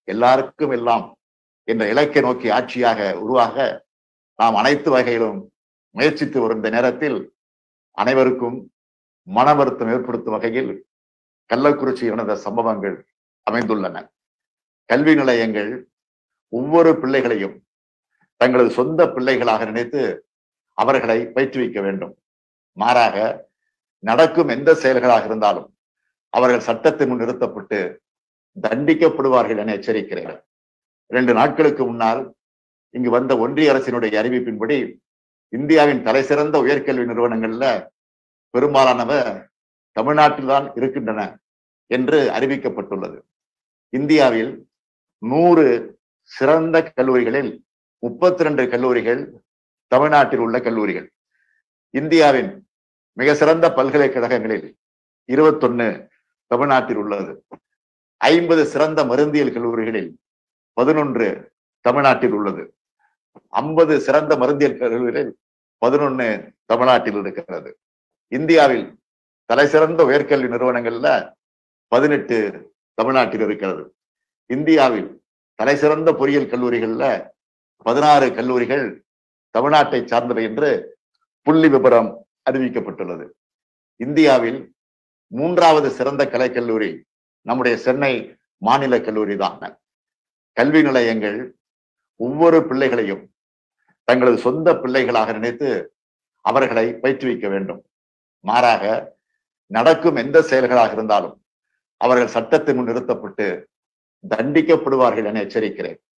எல்லாருக்கும் எல்லாம் என்ற இலக்கை நோக்கி ஆட்சியாக உருவாக நாம் அனைத்து வகையிலும் முயற்சித்து வரும் இந்த நேரத்தில் அனைவருக்கும் மன வருத்தம் ஏற்படுத்தும் வகையில் கள்ளக்குறிச்சியில் நடந்த சம்பவங்கள் அமைந்துள்ளன. கல்வி நிலையங்கள் ஒவ்வொரு பிள்ளைகளையும் தங்களது சொந்த பிள்ளைகளாக நினைத்து அவர்களை பயிற்றுவிக்க வேண்டும். மாறாக நடக்கும் எந்த செயல்களாக இருந்தாலும் அவர்கள் சட்டத்தின் முன் நிறுத்தப்பட்டு தண்டிக்கப்படுவார்கள் என எச்சரிக்கிறேன். 2 நாட்களுக்கு முன்னால் இங்கு வந்த ஒன்றிய அரசினுடைய அறிவிப்பின்படி இந்தியாவின் தலை சிறந்த உயர்கல்வி நிறுவனங்கள்ல பெரும்பாலானவ தமிழ்நாட்டில்தான் இருக்கின்றன என்று அறிவிக்கப்பட்டுள்ளது. இந்தியாவில் 100 சிறந்த கல்லூரிகளில் 32 கல்லூரிகள் தமிழ்நாட்டில் உள்ள கல்லூரிகள். இந்தியாவின் மிக சிறந்த பல்கலைக்கழகங்களில் 21 தமிழ்நாட்டில் உள்ளது. 50 சிறந்த மருந்தியல் கல்லூரிகளில் 11 தமிழ்நாட்டில் உள்ளது. 50 சிறந்த மருந்தியல் கல்லூரிகளில் 11 தமிழ்நாட்டில் இருக்கிறது. இந்தியாவில் தலை சிறந்த உயர்கல்வி நிறுவனங்கள்ல 18 தமிழ்நாட்டில் இருக்கிறது. இந்தியாவில் தலை சிறந்த பொறியியல் கல்லூரிகள்ல 16 கல்லூரிகள் தமிழ்நாட்டை சார்ந்தவை என்று புள்ளி விபரம் அறிவிக்கப்பட்டுள்ளது. இந்தியாவில் 3வது சிறந்த கலைக்கல்லூரி நம்முடைய சென்னை மாநில கல்லூரி தான். கல்வி நிலையங்கள் ஒவ்வொரு பிள்ளைகளையும் தங்களது சொந்த பிள்ளைகளாக நினைத்து அவர்களை பயிற்றுவிக்க வேண்டும். மாறாக நடக்கும் எந்த செயல்களாக இருந்தாலும் அவர்கள் சட்டத்தின் முன் நிறுத்தப்பட்டு தண்டிக்கப்படுவார்கள் என எச்சரிக்கிறேன்.